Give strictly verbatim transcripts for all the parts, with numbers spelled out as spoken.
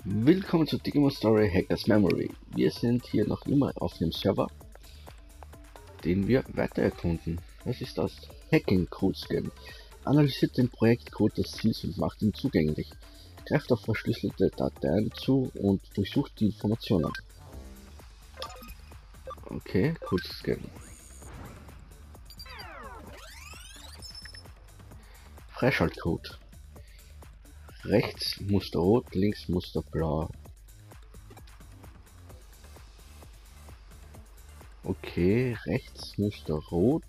Willkommen zu Digimon Story Hackers Memory. Wir sind hier noch immer auf dem Server, den wir weiter erkunden. Was ist das? Hacking Code Scan. Analysiert den Projektcode des Ziels und macht ihn zugänglich. Greift auf verschlüsselte Dateien zu und durchsucht die Informationen. Okay, Code Scan. Freischaltcode. Rechts Muster rot, links Muster blau. Okay, rechts Muster rot.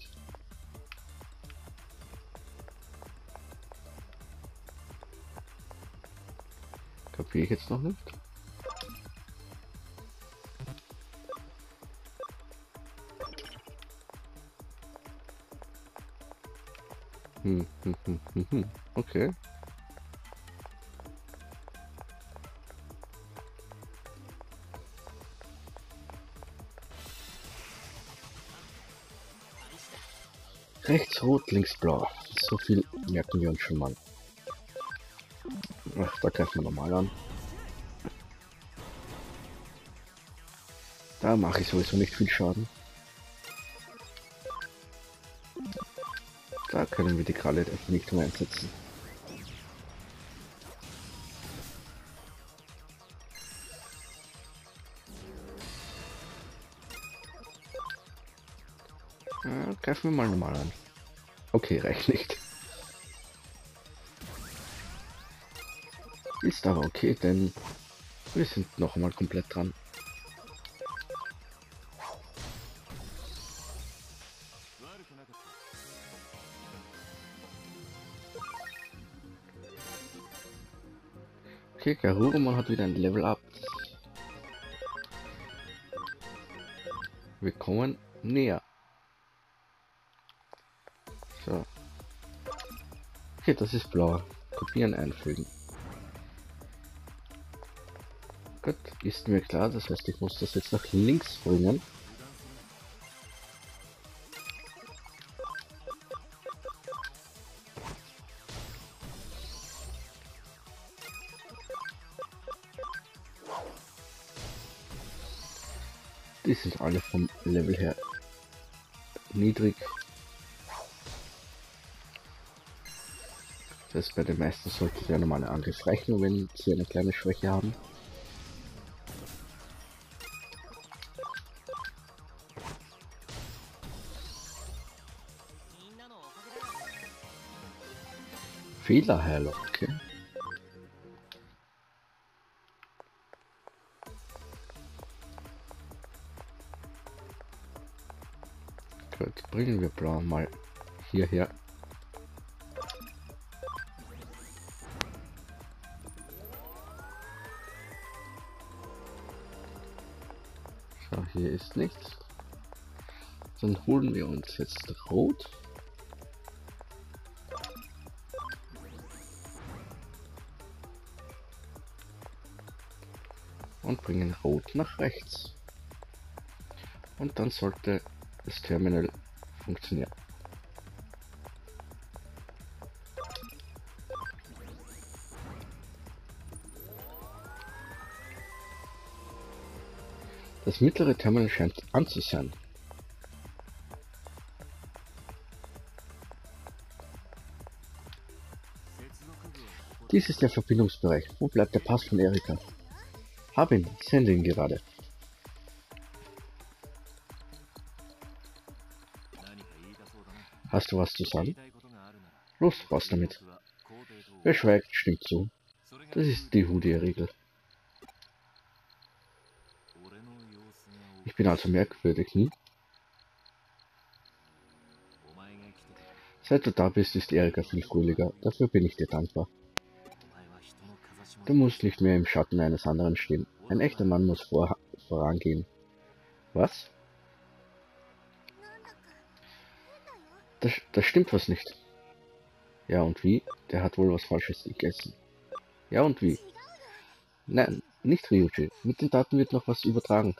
Kapiere ich jetzt noch nicht. Hm, hm, hm, hm, hm. Okay. Rechts rot, links blau. So viel merken wir uns schon mal. Ach, da greifen wir normal an. Da mache ich sowieso nicht viel Schaden. Da können wir die Kralle nicht mehr einsetzen. Ja, greifen wir mal normal an. Okay, reicht nicht. Ist aber okay, denn wir sind noch einmal komplett dran. Okay, Garurumon hat wieder ein Level Up. Wir kommen näher. So. Okay, das ist blau. Kopieren, einfügen. Gut, ist mir klar, das heißt, ich muss das jetzt nach links bringen. Die sind alle vom Level her niedrig. Das heißt, bei den meisten sollte der normale Angriff reichen, wenn sie eine kleine Schwäche haben. Fehlerheilung, okay. Gut, bringen wir Blau mal hierher. So, hier ist nichts. Dann holen wir uns jetzt Rot. Und bringen Rot nach rechts. Und dann sollte das Terminal funktionieren. Das mittlere Terminal scheint an zu sein. Dies ist der Verbindungsbereich. Wo bleibt der Pass von Erika? Hab ihn, sende ihn gerade. Hast du was zu sagen? Los, raus damit. Wer schweigt, stimmt zu. Das ist die Hudia-Regel. Ich bin also merkwürdig, hm? Seit du da bist, ist Erika viel fröhlicher. Dafür bin ich dir dankbar. Du musst nicht mehr im Schatten eines anderen stehen. Ein echter Mann muss vor vorangehen. Was? Das, das stimmt was nicht. Ja und wie? Der hat wohl was Falsches gegessen. Ja und wie? Nein, nicht Ryuji. Mit den Daten wird noch was übertragen.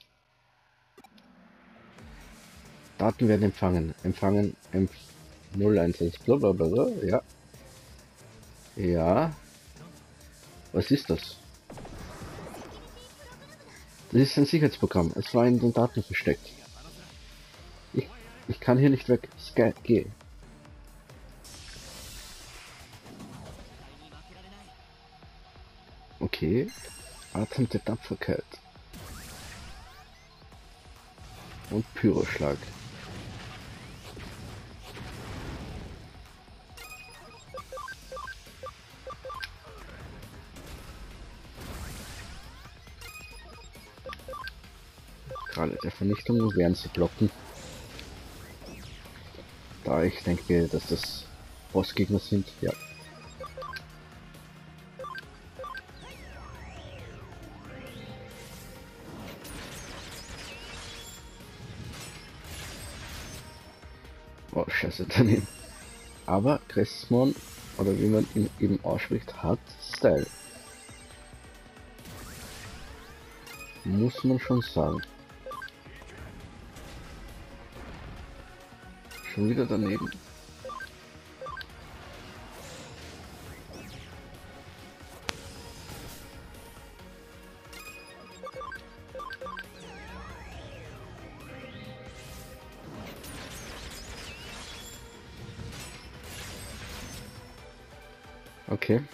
Daten werden empfangen. Empfangen M null eins eins blablabla. Ja. Ja. Was ist das? Das ist ein Sicherheitsprogramm. Es war in den Daten versteckt. Ich, ich kann hier nicht weg. Sky, geh. Okay. Atem der Tapferkeit. Und Pyroschlag. Gerade der Vernichtung werden sie blocken. Da ich denke, dass das Bossgegner sind, ja. Oh, scheiße, daneben. Aber Cressmon, oder wie man ihn eben ausspricht, hat Style. Muss man schon sagen. Schon wieder daneben. Okay.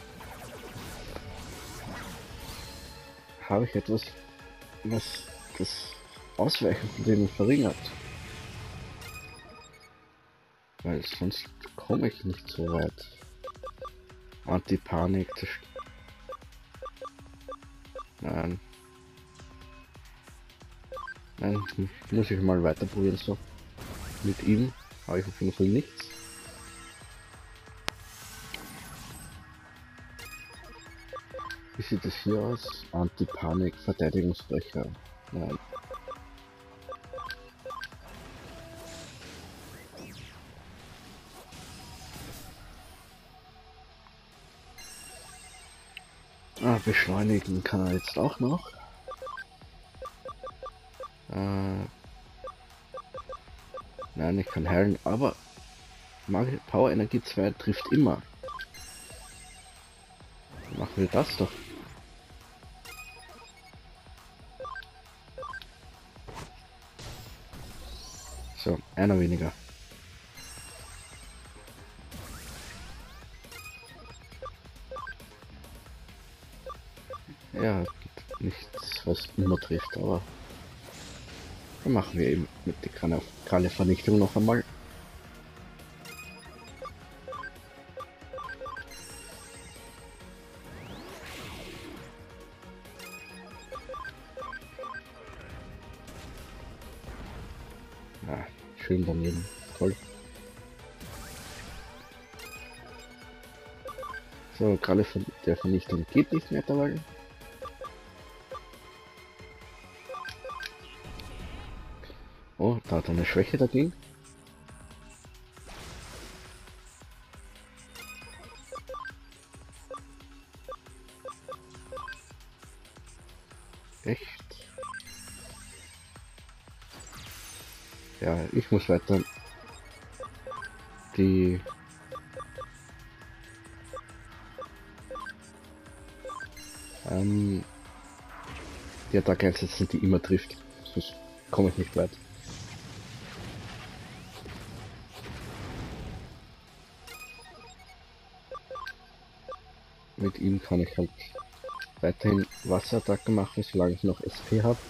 Habe ich etwas, was das Ausweichen von denen verringert? Weil sonst komme ich nicht so weit. Anti-Panik. Nein. Nein, muss ich mal weiter probieren so. Mit ihm habe ich auf jeden Fall nichts. Wie sieht es hier aus? Anti-Panik, Verteidigungsbrecher. Nein. Ah, beschleunigen kann er jetzt auch noch. Äh, nein, ich kann heilen, aber Power Energie zwei trifft immer. Machen wir das doch. So, einer weniger. Ja, nichts, was immer trifft, aber dann machen wir eben mit der Kralle Vernichtung noch einmal. Ja, schön daneben, toll. So, Kralle der Vernichtung geht nicht mehr dabei. Oh, da hat er eine Schwäche dagegen. Echt? Ja, ich muss weiter die ähm, die Attacke einsetzen, die immer trifft. Sonst komme ich nicht weit. Mit ihm kann ich halt weiterhin Wasserattacke machen, solange ich noch S P habe.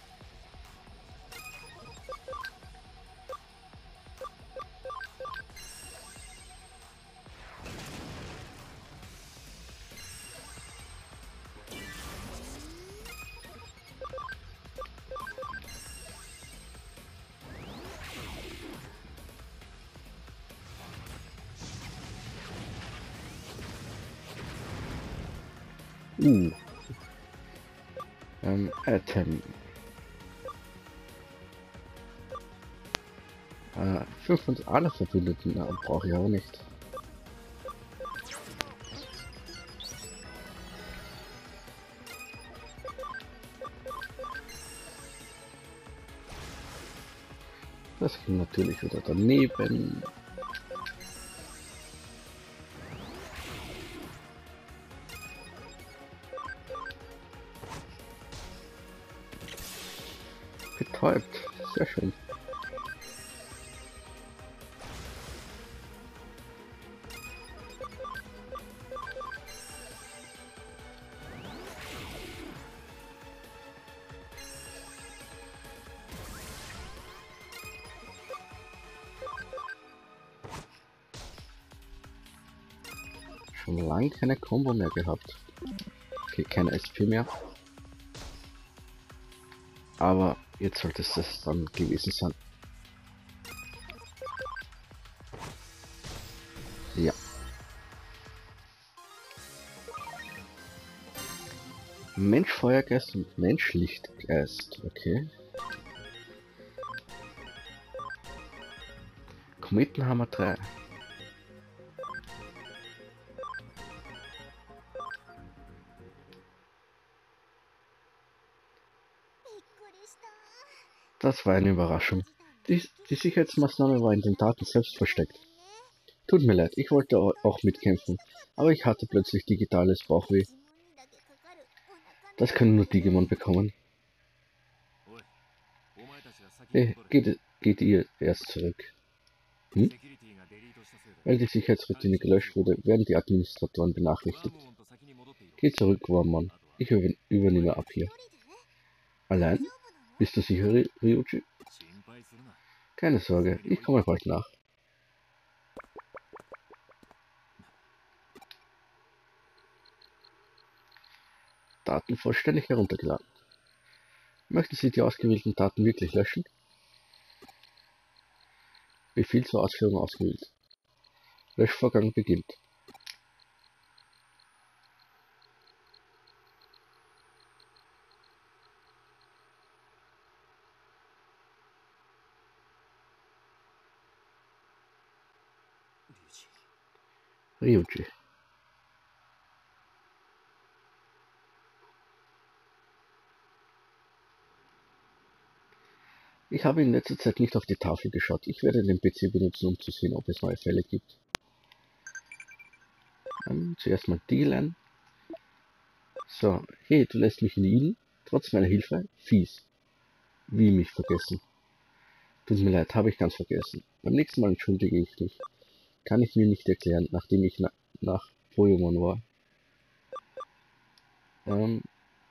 Uh. Ähm, Atem. Äh, fünf und alle Verbündeten äh, brauche ich auch nicht. Das ging natürlich wieder daneben. betäubt. Sehr schön. Schon lange keine Combo mehr gehabt. Okay, keine S P mehr. Aber jetzt sollte es das dann gewesen sein. Ja. Mensch Feuergeist und Mensch Lichtgeist. Okay. Kometenhammer drei. Das war eine Überraschung. Die, die Sicherheitsmaßnahme war in den Daten selbst versteckt. Tut mir leid, ich wollte auch mitkämpfen, aber ich hatte plötzlich digitales Bauchweh. Das können nur Digimon bekommen. Hey, geht, geht ihr erst zurück? Hm? Weil die Sicherheitsroutine gelöscht wurde, werden die Administratoren benachrichtigt. Geh zurück, Wormmon. Ich übernehme ab hier. Allein? Bist du sicher, Ryuji? Keine Sorge, ich komme bald nach. Daten vollständig heruntergeladen. Möchten Sie die ausgewählten Daten wirklich löschen? Befehl zur Ausführung ausgewählt. Löschvorgang beginnt. Ryuji. Ich habe in letzter Zeit nicht auf die Tafel geschaut. Ich werde den P C benutzen, um zu sehen, ob es neue Fälle gibt. Ähm, zuerst mal Dealen. So, hey, du lässt mich liegen, trotz meiner Hilfe? Fies. Wie mich vergessen. Tut mir leid, habe ich ganz vergessen. Beim nächsten Mal entschuldige ich dich. Kann ich mir nicht erklären, nachdem ich na nach Poyomon war. Ähm,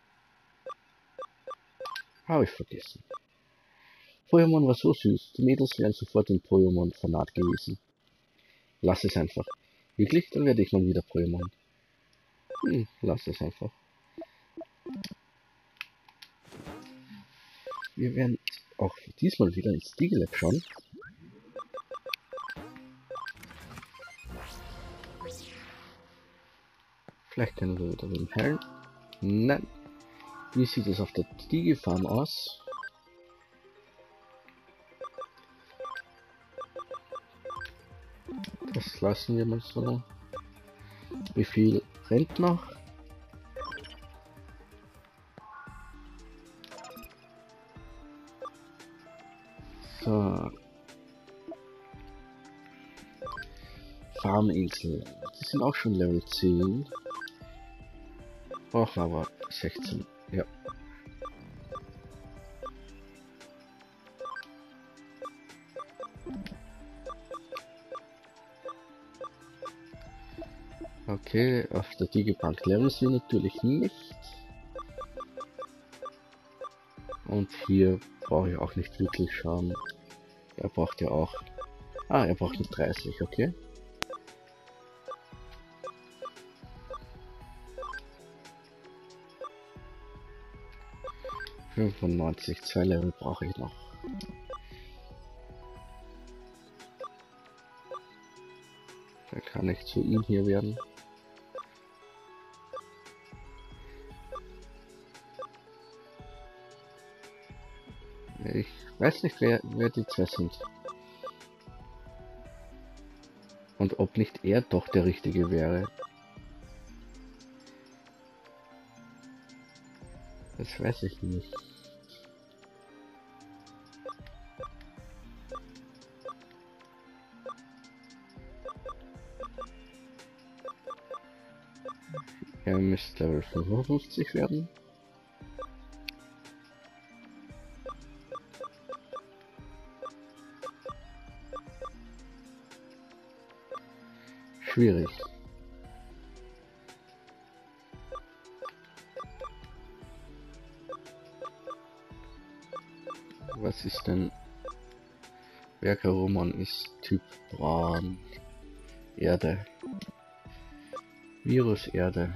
habe ich vergessen. Poyomon war so süß, die Mädels wären sofort in Poyomon Fanat gewesen. Lass es einfach. Wirklich? Dann werde ich mal wieder Poyomon. Hm, lass es einfach. Wir werden auch diesmal wieder ins Digilab schauen. Vielleicht können wir wieder den Herrn. Nein. Wie sieht es auf der Digifarm aus? Das lassen wir mal so. Wie viel rennt noch? So. Farminsel. Die sind auch schon Level zehn. Brauchen aber sechzehn. Ja. Okay, auf der Digibank leveln sie natürlich nicht. Und hier brauche ich auch nicht wirklich schauen. Er braucht ja auch... Ah, er braucht nur dreißig, okay. fünfundneunzig, zwei Level brauche ich noch. Da kann ich zu ihm hier werden. Ich weiß nicht, wer, wer die zwei sind. Und ob nicht er doch der Richtige wäre. Das weiß ich nicht. Er müsste Level fünfundfünfzig werden. schwierig. Was ist denn? Werkaromon ist Typ Braun. Erde. Virus Erde.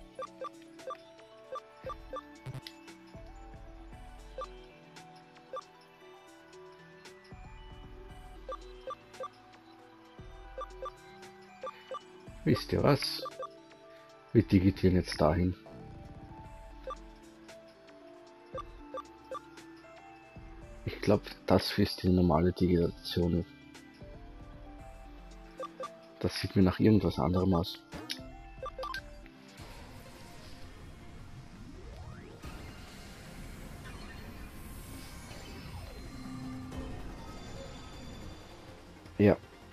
Wisst ihr was? Wir digitieren jetzt dahin. Ich glaube, das ist die normale Digitation. Das sieht mir nach irgendwas anderem aus. Ja.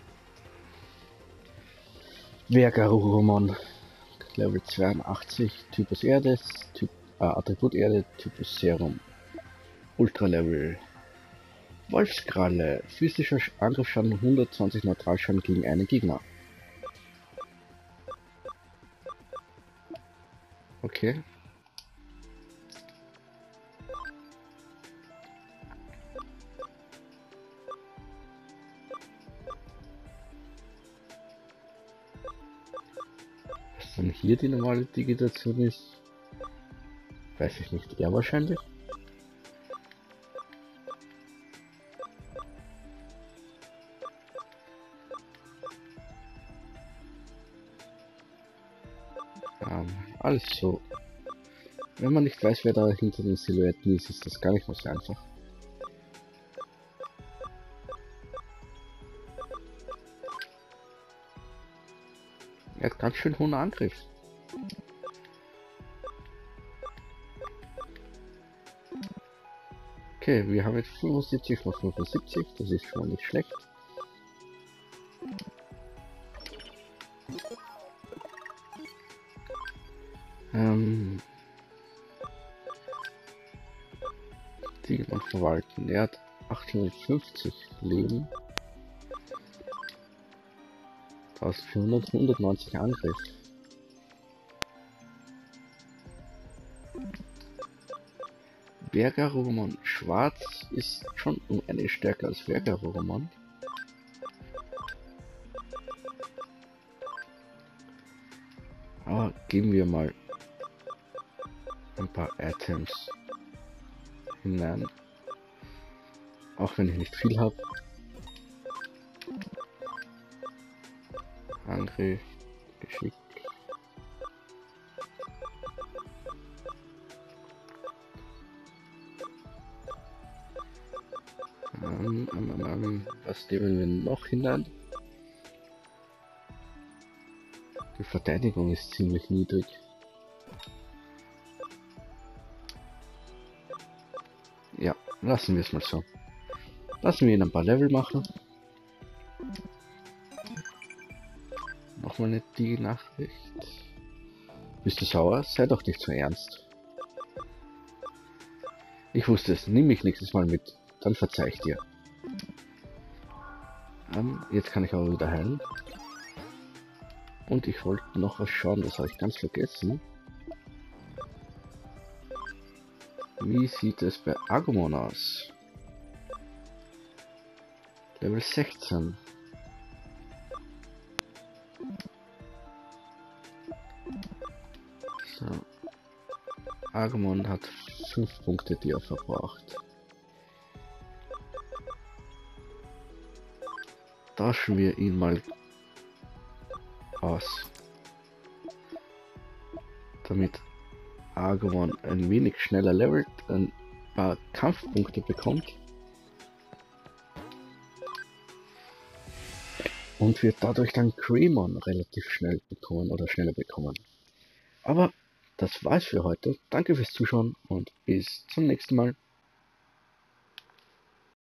Werkaromon. Level zweiundachtzig. Typus Erde. Typ, äh, Attribut Erde. Typus Serum. Ultra Level. Wolfskralle. Physischer Angriffsschaden hundertzwanzig Neutralschaden gegen einen Gegner. Okay. Was dann hier die normale Digitation ist, weiß ich nicht. Ja, wahrscheinlich. Ähm, also, wenn man nicht weiß, wer da hinter den Silhouetten ist, ist das gar nicht mal so einfach. Er hat ganz schön hohen Angriff. Okay, wir haben jetzt fünfundsiebzig von fünfundsiebzig, das ist schon mal nicht schlecht. Ähm, Digimon verwalten. Er hat achthundertfünfzig Leben. eintausendvierhundert, hundertneunzig Angriff. Werkaromon Schwarz ist schon um eine stärker als Werkaromon. Aber geben wir mal ein paar Items hinein. Auch wenn ich nicht viel habe. Angriff, Geschick. Ähm, ähm, ähm, was nehmen wir noch hinein? Die Verteidigung ist ziemlich niedrig. Ja, lassen wir es mal so. Lassen wir ihn ein paar Level machen. Nochmal eine die Nachricht. Bist du sauer? Sei doch nicht so ernst. Ich wusste es. Nimm mich nächstes Mal mit. Dann verzeih ich dir. Ähm, jetzt kann ich aber wieder heilen. Und ich wollte noch was schauen, das habe ich ganz vergessen. Wie sieht es bei Agumon aus? Level sechzehn. So. Agumon hat fünf Punkte, die er verbraucht. Tauschen wir ihn mal aus. Damit Agumon ein wenig schneller levelt, ein paar Kampfpunkte bekommt. Und wird dadurch dann Greymon relativ schnell bekommen oder schneller bekommen. Aber das war's für heute. Danke fürs Zuschauen und bis zum nächsten Mal.